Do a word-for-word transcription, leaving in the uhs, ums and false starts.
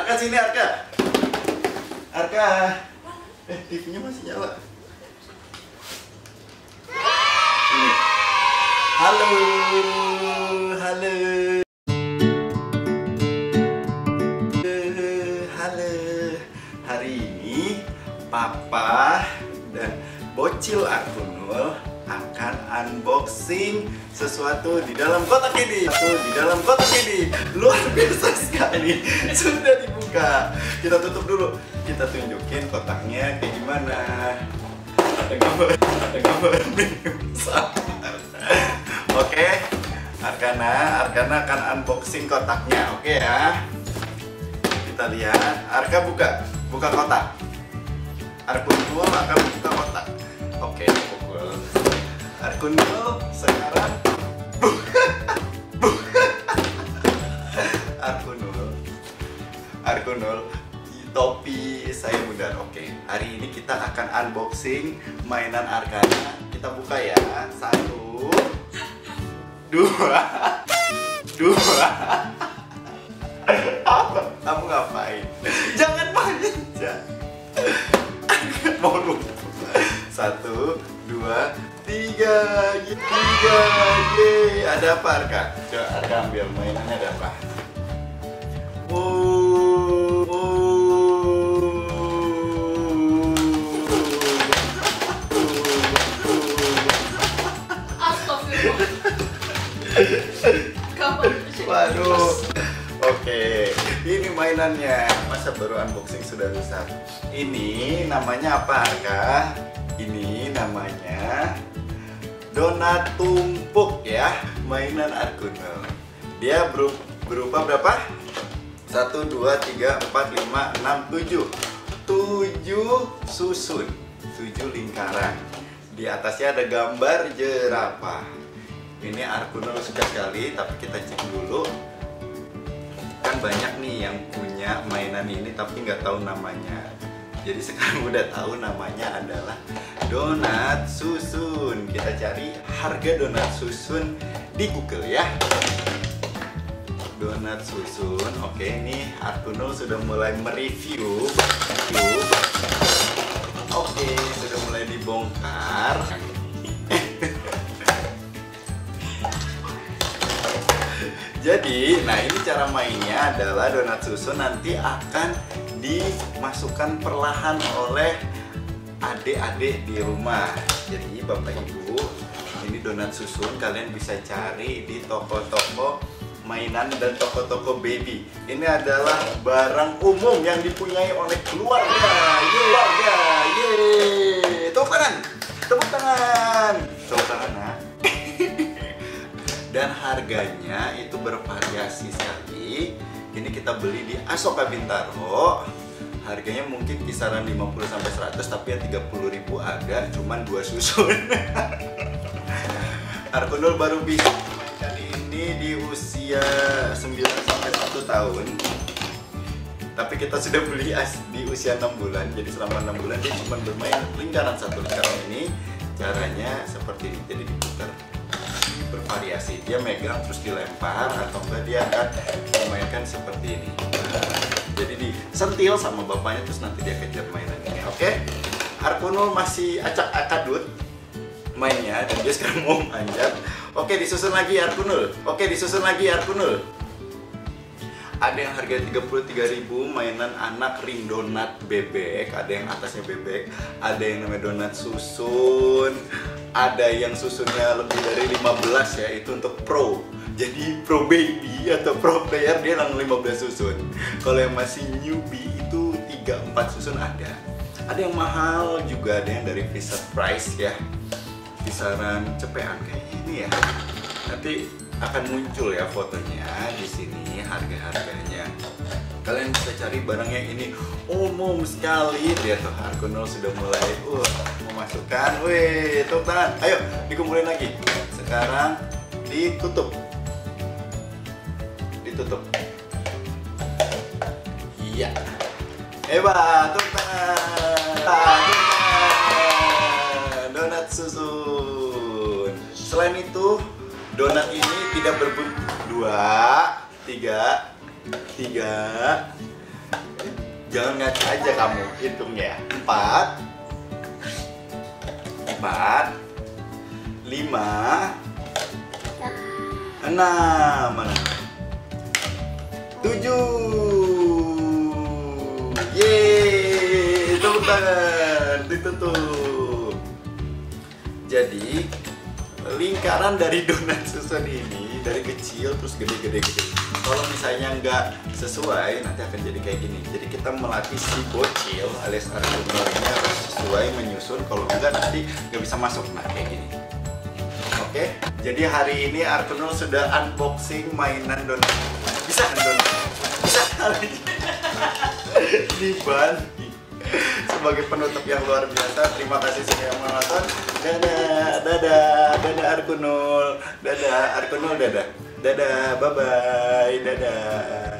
Arka sini Arka. Arka. Eh, T V-nya masih nyala. Ini. Halo. Halo. Halo. Hari ini Papa dan Bocil Arkunul akan unboxing sesuatu di dalam kotak ini. Sesuatu di dalam kotak ini luar biasa sekali. Sudah dibuka. Kita tutup dulu. Kita tunjukin kotaknya kayak gimana. Ada gambar, ada gambar Oke, Arkana, Arkana akan unboxing kotaknya. Oke ya. Kita lihat. Arka buka, buka kotak. Arkunul akan buka kotak. Oke, pukul. Arkunul sekarang Arkunul Arkunul topi saya bundar. Oke, hari ini kita akan unboxing mainan Arkana. Kita buka ya. Satu, dua, dua. Apa? Kamu ngapain? Jangan manja. Mau lupa. Satu, dua, tiga, tiga, ye. Ada apa Arka? Coba Arka ambil mainannya, ada apa? Oh, oh, waduh. Oke, ini mainannya. Masa baru unboxing sudah rusak? Ini namanya apa Arka? Ini namanya donat tumpuk ya, mainan Arkunul. Dia berupa berapa? satu, dua, tiga, empat, lima, enam, tujuh. tujuh susun, tujuh lingkaran. Di atasnya ada gambar jerapah. Ini Arkunul suka sekali, tapi kita cek dulu. Kan banyak nih yang punya mainan ini tapi nggak tahu namanya. Jadi sekarang udah tahu namanya adalah donat susun. Kita cari harga donat susun di Google ya. Donat susun. Oke, ini Arkunul sudah mulai mereview. Oke, sudah mulai dibongkar. Jadi, nah ini cara mainnya adalah donat susun nanti akan dimasukkan perlahan oleh adik-adik di rumah. Jadi Bapak Ibu, ini donat susun kalian bisa cari di toko-toko mainan dan toko-toko baby. Ini adalah barang umum yang dipunyai oleh keluarga. Keluarga, yeay! Tepuk tangan, tepuk tangan, tepuk tangan, nah. Dan harganya itu bervariasi sekali. Ini kita beli di Asoka Bintaro. Harganya mungkin kisaran lima puluh sampai seratus, tapi yang tiga puluh ribu ada, cuman dua susun. Arkunul baru bisa kali ini di usia sembilan sampai satu tahun. Tapi kita sudah beli di usia enam bulan. Jadi selama enam bulan dia cuma bermain lingkaran satu. Lingkaran ini caranya seperti ini. Jadi diputar. Bervariasi, dia megang terus dilempar atau enggak dia akan memainkan seperti ini. Nah, jadi disentil sama bapaknya terus nanti dia kejar mainan ini. Oke, Arkunul masih acak-akadut mainnya dan dia sekarang mau manjat. Oke, disusun lagi Arkunul. Oke, disusun lagi Arkunul. Ada yang harga tiga puluh tiga ribu mainan anak ring donat bebek, ada yang atasnya bebek, ada yang namanya donat susun, ada yang susunnya lebih dari lima belas ya, itu untuk pro. Jadi pro baby atau pro player dia langsung lima belas susun. Kalau yang masih newbie itu tiga empat susun ada. Ada yang mahal juga, ada yang dari Fisher Price ya. Kisaran cepean kayak ini ya. Nanti akan muncul ya fotonya di sini, harga-harganya. Kalian bisa cari barangnya ini umum sekali. Lihat tuh, Arkunul sudah mulai uh memasukkan. Wih, tepuk tangan. Ayo dikumpulin lagi. Sekarang ditutup. Ditutup. Iya. Hebat, tepuk tangan. Tepuk tangan. Donat susun. Selain itu, donat ini tidak berbentuk dua, tiga, tiga, Jangan ngaca aja kamu, hitung ya. Empat, empat, lima, enam, mana? Tujuh. Yeay, tepuk tangan, ditutup. Jadi lingkaran dari donat susun ini dari kecil terus gede-gede-gede. Kalau misalnya nggak sesuai nanti akan jadi kayak gini. Jadi kita melatih si bocil alias Arkunul ini harus sesuai menyusun. Kalau enggak nanti nggak bisa masuk. Nah kayak gini. Oke. Jadi hari ini Arkunul sudah unboxing mainan donat. Bisa kan donat? Bisa. Dibanting. Sebagai penutup yang luar biasa, terima kasih sudah yang menonton. Dadah, dadah, dadah Arkunul, dadah Arkunul, dadah, dadah, bye bye, dadah.